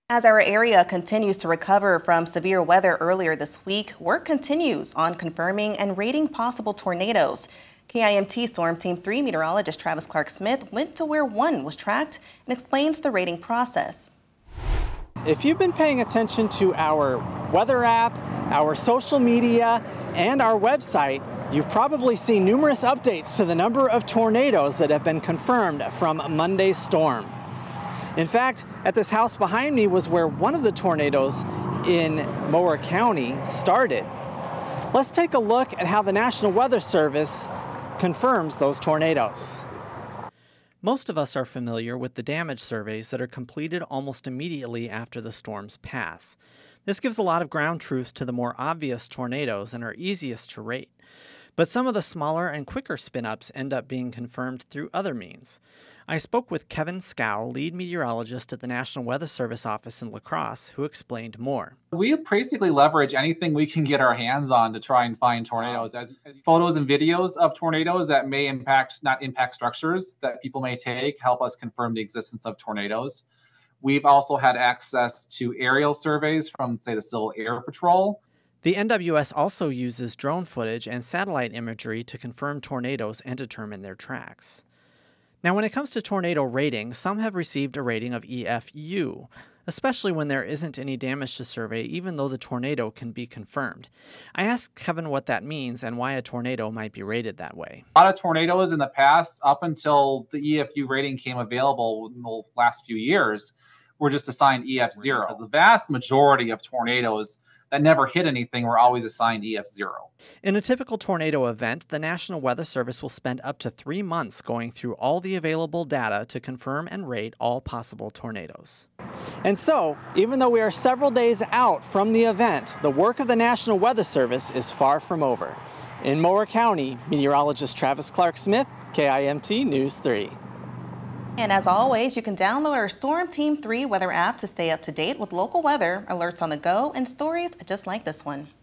As our area continues to recover from severe weather earlier this week, work continues on confirming and rating possible tornadoes. KIMT StormTeam 3 meteorologist Travis Clark-Smith went to where one was tracked and explains the rating process. If you've been paying attention to our weather app, our social media, and our website, you've probably seen numerous updates to the number of tornadoes that have been confirmed from Monday's storm. In fact, at this house behind me was where one of the tornadoes in Mower County started. Let's take a look at how the National Weather Service confirms those tornadoes. Most of us are familiar with the damage surveys that are completed almost immediately after the storms pass. This gives a lot of ground truth to the more obvious tornadoes and are easiest to rate. But some of the smaller and quicker spin-ups end up being confirmed through other means. I spoke with Kevin Scow, lead meteorologist at the National Weather Service office in La Crosse, who explained more. We basically leverage anything we can get our hands on to try and find tornadoes. As photos and videos of tornadoes that may not impact structures that people may take, help us confirm the existence of tornadoes. We've also had access to aerial surveys from, say, the Civil Air Patrol. The NWS also uses drone footage and satellite imagery to confirm tornadoes and determine their tracks. Now, when it comes to tornado rating, some have received a rating of EFU, especially when there isn't any damage to survey, even though the tornado can be confirmed. I asked Kevin what that means and why a tornado might be rated that way. A lot of tornadoes in the past, up until the EFU rating came available in the last few years, were just assigned EF0. Because the vast majority of tornadoes that never hit anything were always assigned EF0. In a typical tornado event, the National Weather Service will spend up to 3 months going through all the available data to confirm and rate all possible tornadoes. And so, even though we are several days out from the event, the work of the National Weather Service is far from over. In Mower County, meteorologist Travis Clark-Smith, KIMT News 3. And as always, you can download our StormTeam 3 weather app to stay up to date with local weather, alerts on the go, and stories just like this one.